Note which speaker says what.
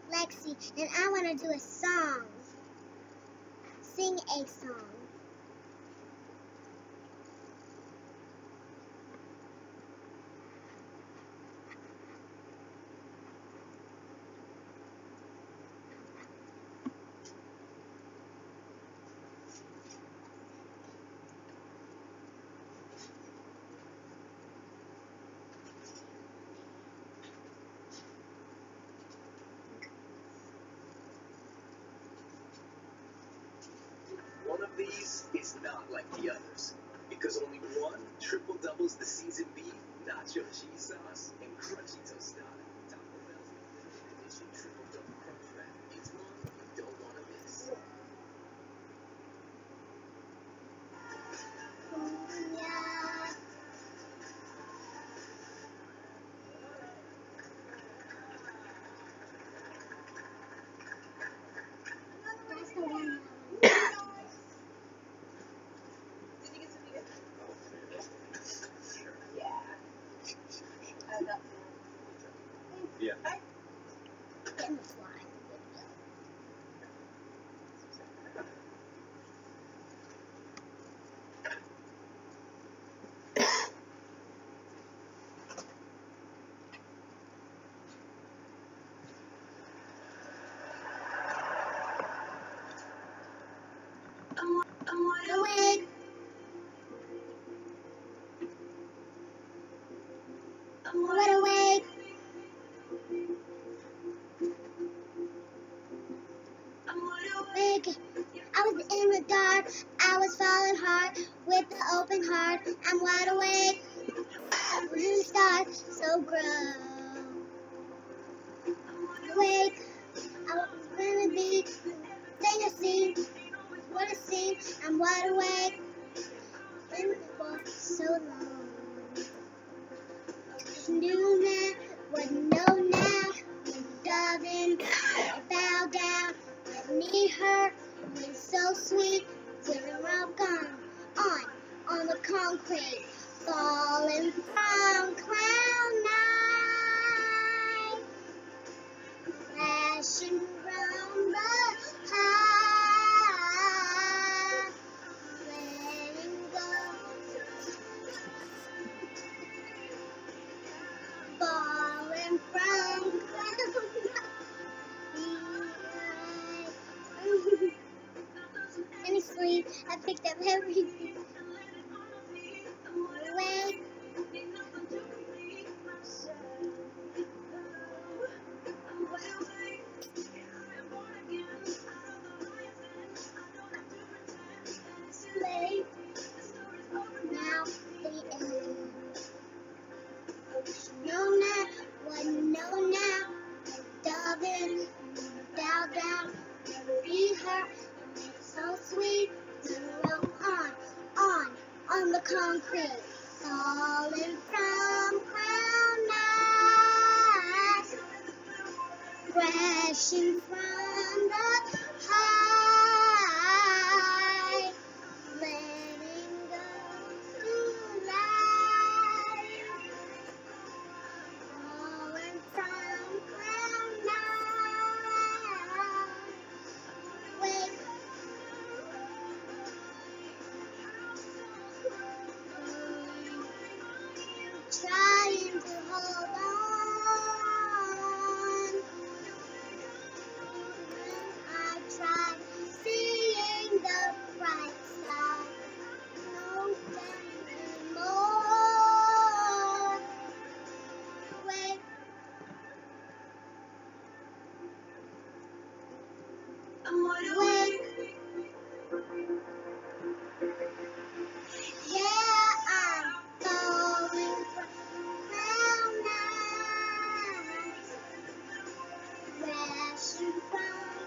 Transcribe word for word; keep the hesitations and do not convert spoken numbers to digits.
Speaker 1: Lexi, and I want to do a song. Sing a song.
Speaker 2: One of these is not like the others, because only one triple doubles the seasoned beef, nacho cheese sauce, and crunchy tostada. Taco Bell's limited edition triple double crunch wrap. It's one you don't want to miss.
Speaker 1: Yeah. That's the one.
Speaker 2: Yeah.
Speaker 1: In the fly. Awake. Wide awake. Awake. I was in the dark. I was falling hard with the open heart. I'm wide awake. Blue stars so grow. Awake. I was gonna be. Thing a scene. What a scene. I'm wide awake. In the world so long. Knew now, would know now, dove in, bow down, let me hurt, me so sweet, till we're all gone, on, on the concrete, falling from cloud nine, flashing from the high, letting go. Falling from cloud nine. Any sleep, I picked up everything. Awake. Late. Now the end. Know now, what know now, dove in, bow down, never be hurt, so sweet, roll on, on, on the concrete, falling from cloud nine, crashing from the high, letting go to life. Falling from cloud nine. Wake. Trying to hold on. I tried seeing the bright side. No anymore. Wake. Wake. Yeah, I'm falling from cloud nine, crashing from